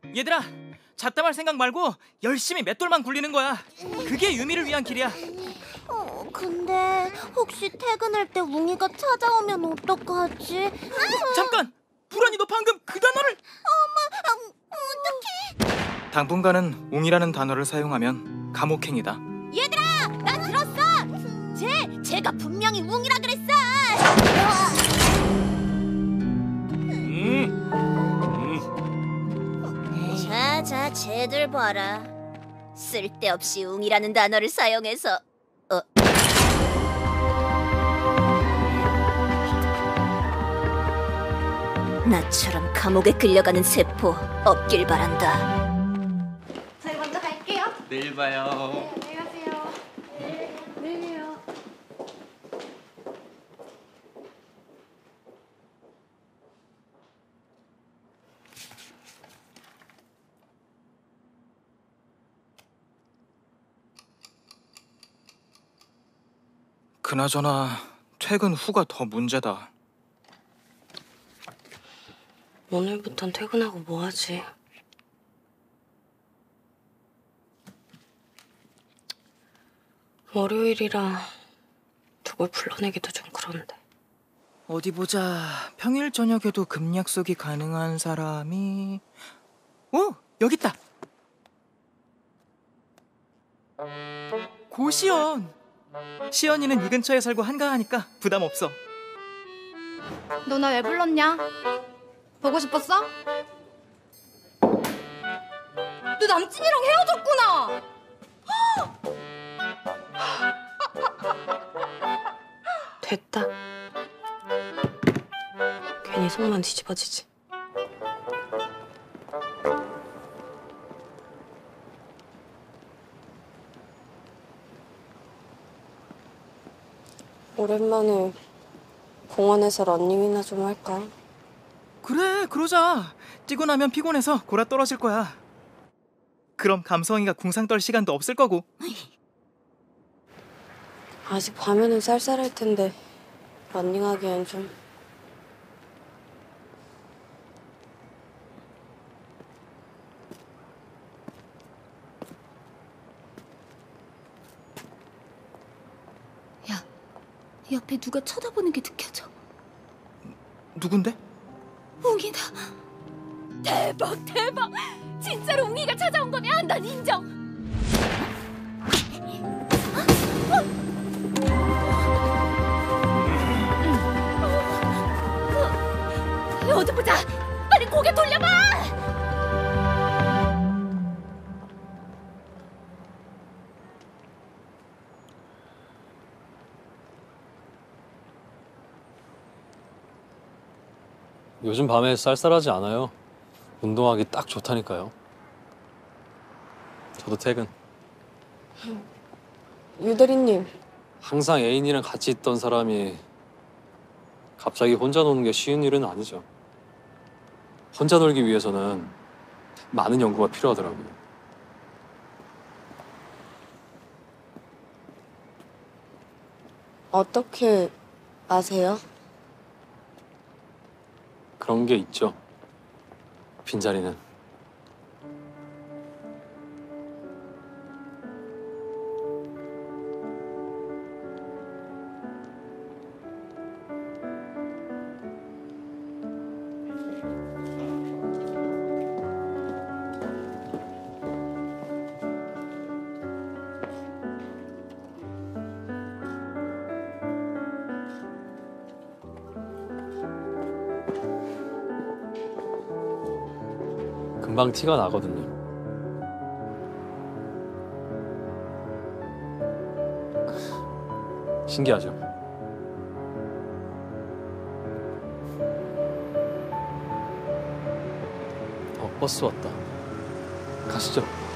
얘들아, 잡담할 생각 말고 열심히 맷돌만 굴리는 거야. 그게 유미를 위한 길이야. 근데 혹시 퇴근할 때 웅이가 찾아오면 어떡하지? 잠깐! 불안이 너 방금 그 단어를... 엄마, 어떡해? 당분간은 웅이라는 단어를 사용하면 감옥행위다. 얘들아, 나 들었어! 쟤가 분명히 웅이라 그랬어! 자, 쟤들 봐라. 쓸데없이 웅이라는 단어를 사용해서 나처럼 감옥에 끌려가는 세포 없길 바란다. 저희 먼저 갈게요. 내일 봐요. 네, 안녕히 가세요. 네, 내일 봬요. 그나저나 퇴근 후가 더 문제다. 오늘부턴 퇴근하고 뭐 하지? 월요일이라 누굴 불러내기도 좀 그런데. 어디 보자. 평일 저녁에도 급 약속이 가능한 사람이... 여기 있다. 고시연. 시연이는 이 근처에 살고 한가하니까 부담 없어. 너 나 왜 불렀냐? 보고 싶었어? 너 남친이랑 헤어졌구나! 됐다. 괜히 속만 뒤집어지지. 오랜만에 공원에서 러닝이나 좀 할까? 그래, 그러자. 뛰고 나면 피곤해서 골아 떨어질 거야. 그럼 감성이가 궁상 떨 시간도 없을 거고. 아직 밤에는 쌀쌀할 텐데 러닝하기엔 좀... 야, 옆에 누가 쳐다보는 게 느껴져. 누군데? 웅이다. 대박! 진짜로 웅이가 찾아온 거면 난 인정. 어디 보자. 빨리 고개 돌려봐. 요즘 밤에 쌀쌀하지 않아요. 운동하기 딱 좋다니까요. 저도 퇴근. 유대리님, 항상 애인이랑 같이 있던 사람이 갑자기 혼자 노는 게 쉬운 일은 아니죠. 혼자 놀기 위해서는 많은 연구가 필요하더라고요. 어떻게 아세요? 그런 게 있죠. 빈자리는. 금방 티가 나거든요. 신기하죠? 버스 왔다. 가시죠.